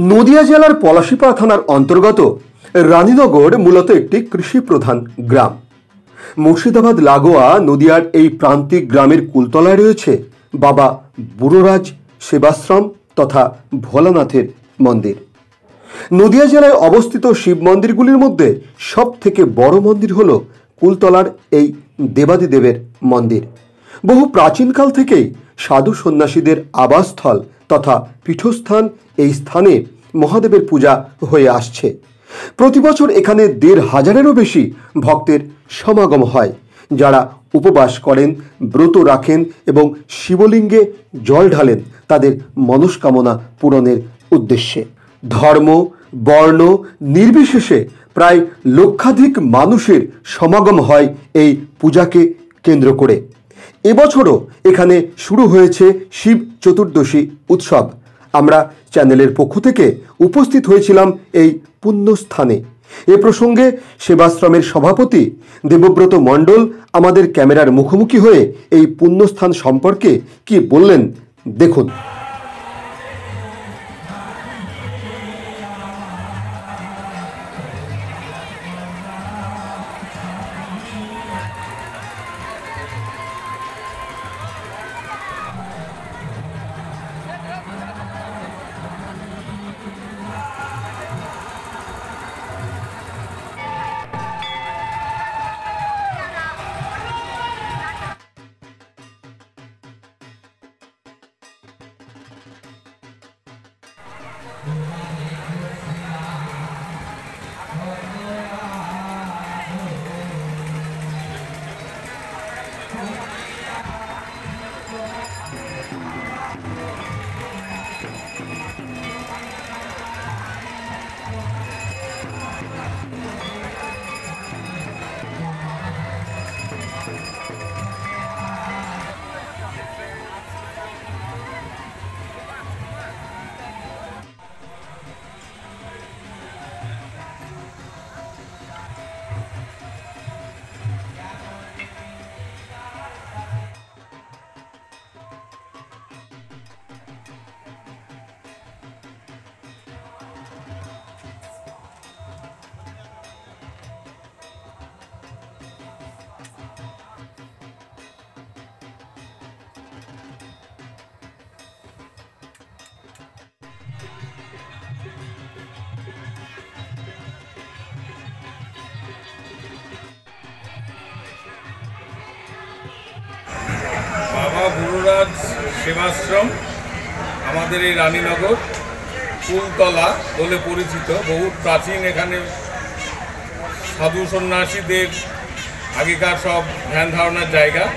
নদিয়া জেলার পলাশীপাড়া থানার অন্তর্গত রানীনগর মূলত একটি কৃষি প্রধান গ্রাম। মুর্শিদাবাদ লাগোয়া নদিয়ার এই প্রান্তিক গ্রামের কুলতলায় রয়েছে বাবা বুড়োরাজ সেবাশ্রম তথা ভোলানাথের মন্দির। নদিয়া জেলায় অবস্থিত শিব মন্দিরগুলির মধ্যে সব থেকে বড় মন্দির হল কুলতলার এই দেবাদিদেবের মন্দির। বহু প্রাচীনকাল থেকেই সাধু সন্ন্যাসীদের আবাসস্থল তথা পীঠস্থান এই স্থানে মহাদেবের পূজা হয়ে আসছে। প্রতি বছর এখানে ১৫০০-এরও বেশি ভক্তের সমাগম হয়, যারা উপবাস করেন, ব্রত রাখেন এবং শিবলিঙ্গে জল ঢালেন তাদের মনস্কামনা পূরণের উদ্দেশ্যে। ধর্ম বর্ণ নির্বিশেষে প্রায় লক্ষাধিক মানুষের সমাগম হয় এই পূজাকে কেন্দ্র করে। এবছরও এখানে শুরু হয়েছে শিব চতুর্দশী উৎসব। আমরা চ্যানেলের পক্ষ থেকে উপস্থিত হয়েছিলাম এই পুণ্যস্থানে। এ প্রসঙ্গে সেবাশ্রমের সভাপতি দেবব্রত মণ্ডল আমাদের ক্যামেরার মুখোমুখি হয়ে এই পুণ্যস্থান সম্পর্কে কি বললেন দেখুন। বাবা বুড়োরাজ সেবাশ্রম আমাদের এই রানীনগর কুলতলা বলে পরিচিত। বহু প্রাচীন, এখানে সাধু সন্ন্যাসীদের আগেকার সব ধ্যান ধারণার জায়গা।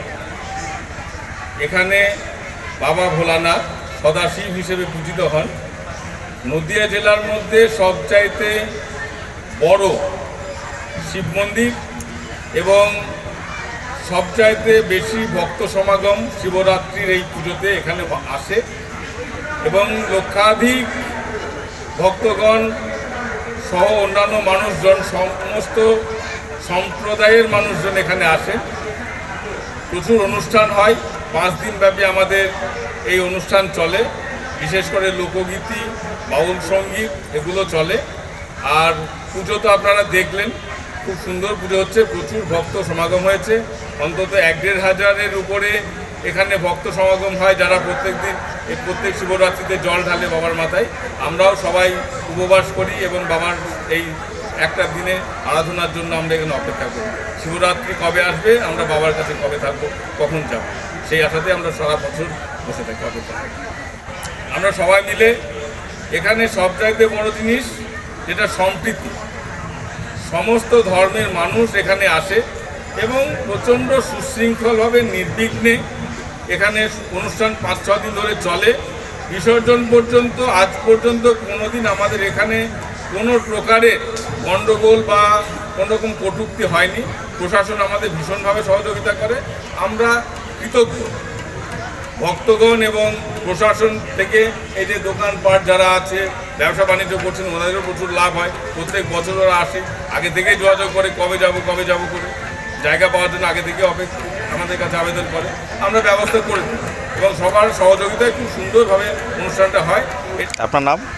এখানে বাবা ভোলানাথ সদাশিব হিসেবে পূজিত হন। নদিয়া জেলার মধ্যে সবচাইতে বড় শিব মন্দির এবং সবচাইতে বেশি ভক্ত সমাগম শিবরাত্রির এই পুজোতে এখানে আসে এবং লক্ষাধিক ভক্তগণ সহ অন্যান্য মানুষজন, সমস্ত সম্প্রদায়ের মানুষজন এখানে আসে। প্রচুর অনুষ্ঠান হয়, 5 দিন ব্যাপী আমাদের এই অনুষ্ঠান চলে। বিশেষ করে লোকগীতি, বাউল সঙ্গীত এগুলো চলে। আর পুজো তো আপনারা দেখলেন, খুব সুন্দর পুজো হচ্ছে, প্রচুর ভক্ত সমাগম হয়েছে। অন্তত 1-1.5 হাজারের উপরে এখানে ভক্ত সমাগম হয়, যারা প্রত্যেক শিবরাত্রিতে জল ঢালে বাবার মাথায়। আমরাও সবাই উপবাস করি এবং বাবার এই একটা দিনে আরাধনার জন্য আমরা এখানে অপেক্ষা করি। শিবরাত্রি কবে আসবে, আমরা বাবার কাছে কবে থাকবো, কখন যাব, সেই আশাতে আমরা সারা বছর বসে থাকি অপেক্ষা করি। আমরা সবাই মিলে এখানে সবচাইতে বড় জিনিস যেটা সম্প্রীতি। সমস্ত ধর্মের মানুষ এখানে আসে এবং প্রচণ্ড সুশৃঙ্খলভাবে নির্বিঘ্নে এখানে অনুষ্ঠান 5-6 দিন ধরে চলে। বিসর্জন পর্যন্ত আজ পর্যন্ত কোনোদিন আমাদের এখানে কোনো প্রকারের গণ্ডগোল বা কোনোরকম কটূক্তি হয়নি। প্রশাসন আমাদের ভীষণভাবে সহযোগিতা করে, আমরা কৃতজ্ঞ। ভক্তগণ এবং প্রশাসন থেকে এই যে দোকানপাট যারা আছে, ব্যবসা বাণিজ্য করছেন, ওনাদেরও প্রচুর লাভ হয়। প্রত্যেক বছর ওরা আসে, আগে থেকেই যোগাযোগ করে কবে যাব করে জায়গা পাওয়ার জন্য আগে থেকে আমাদের কাছে আবেদন করে, আমরা ব্যবস্থা করে দিই এবং সবার সহযোগিতায় খুব সুন্দরভাবে অনুষ্ঠানটা হয়। আপনার নাম?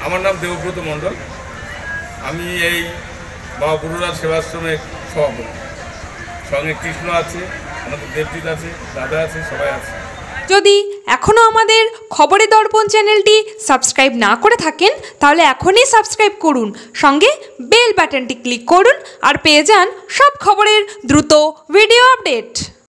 আমার নাম দেবব্রত মণ্ডল, আমি এই বাবা গুরুরাজ সেবাশ্রমের সভাপতি। সঙ্গে কৃষ্ণ আছে, আমাদের দেবজিৎ আছে, দাদা আছে, সবাই আছে। যদি এখনও আমাদের খবরের দর্পণ চ্যানেলটি সাবস্ক্রাইব না করে থাকেন তাহলে এখনই সাবস্ক্রাইব করুন, সঙ্গে বেল বাটনটি ক্লিক করুন আর পেয়ে যান সব খবরের দ্রুত ভিডিও আপডেট।